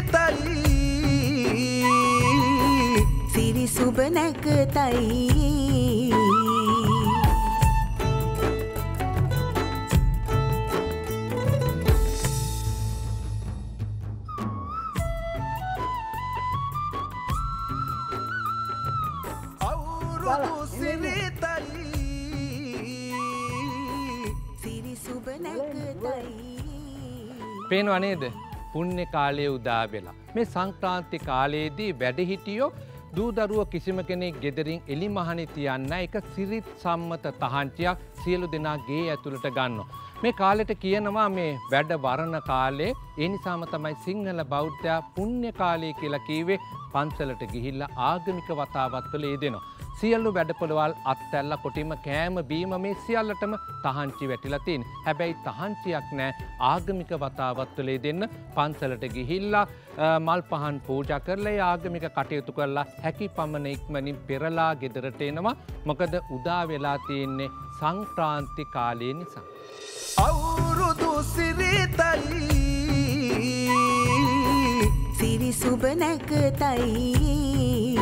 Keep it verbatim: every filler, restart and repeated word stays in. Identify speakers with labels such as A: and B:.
A: සිරි සුබ නැකතයි අවුරුදු සිරිතයි සිරි සුබ නැකතයි
B: පේනව නේද? පුණ්‍ය කාලයේ උදා වෙලා. මේ සංක්‍රාන්ති කාලයේදී වැඩිහිටියෝ දූ දරුවෝ කිසිම කෙනෙක් ගෙදරින් එලි මහණි තියන්න එක සිරිත් සම්මත තහංචියක් සියලු දෙනා ගේ ඇතුළට ගන්නවා. මේ කාලෙට කියනවා මේ වැඩ වරණ කාලේ. ඒ නිසාම තමයි සිංහල බෞද්ධයා පුණ්‍ය කාලය කියලා කීවේ. පන්සලට ගිහිල්ලා ආගමික වතාවත් වල යෙදෙනවා. සියලු වැඩපොළවල් අත්හැරලා කොටිම කෑම බීම මේ සියල්ලටම තහංචි වැටිලා තියෙන. හැබැයි තහංචියක් නෑ ආගමික වතාවත් වල යෙදෙන්න පන්සලට ගිහිල්ලා මල් පහන් පූජා කරලා ඒ ආගමික කටයුතු කරලා හැකි පමණ ඉක්මනින් පෙරලා ගෙදරට එනවා. මොකද උදා වෙලා තියෙන්නේ සංක්‍රාන්ති කාලය නිසා.
A: අවුරුදු සිරිතයි සිරි සුබ නැකතයි